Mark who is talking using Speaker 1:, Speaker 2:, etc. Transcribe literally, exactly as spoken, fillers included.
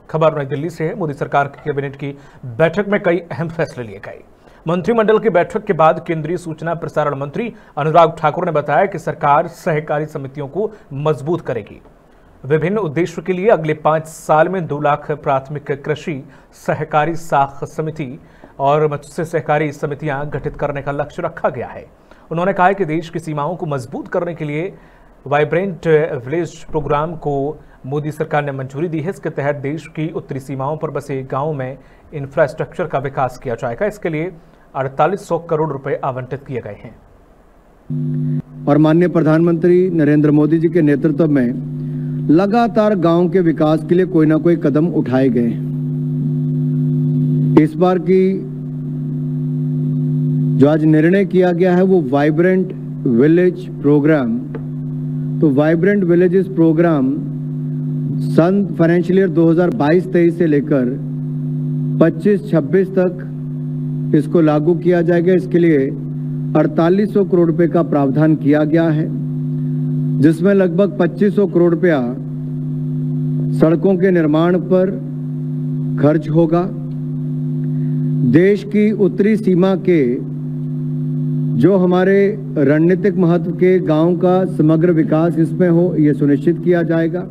Speaker 1: खबर नई दिल्ली से है। मोदी सरकार की कैबिनेट की बैठक में कई अहम फैसले लिए गए। मंत्रिमंडल की बैठक के बाद केंद्रीय सूचना प्रसारण मंत्री अनुराग ठाकुर ने बताया कि सरकार सहकारी समितियों को मजबूत करेगी। विभिन्न उद्देश्यों के लिए अगले पांच साल में दो लाख प्राथमिक कृषि सहकारी साख समिति और मत्स्य सहकारी समितियां गठित करने का लक्ष्य रखा गया है। उन्होंने कहा कि देश की सीमाओं को मजबूत करने के लिए वाइब्रेंट विलेज प्रोग्राम को मोदी सरकार ने मंजूरी दी है। इसके तहत देश की उत्तरी सीमाओं पर बसे गांवों में इंफ्रास्ट्रक्चर का विकास किया जाएगा। इसके लिए अड़तालीस सौ करोड़ रुपए आवंटित किए गए हैं।
Speaker 2: और माननीय प्रधानमंत्री नरेंद्र मोदी जी के नेतृत्व में लगातार गांव के विकास के लिए कोई ना कोई कदम उठाए गए। इस बार की जो आज निर्णय किया गया है वो वाइब्रेंट विलेज प्रोग्राम। तो वाइब्रेंट विलेजेस प्रोग्राम सन फाइनेंशियल ईयर दो हज़ार बाईस तेईस से लेकर पच्चीस छब्बीस तक इसको लागू किया जाएगा। इसके लिए अड़तालीस सौ करोड़ रुपए का प्रावधान किया गया है, जिसमें लगभग पच्चीस सौ करोड़ रुपया सड़कों के निर्माण पर खर्च होगा। देश की उत्तरी सीमा के जो हमारे रणनीतिक महत्व के गांव का समग्र विकास इसमें हो, यह सुनिश्चित किया जाएगा।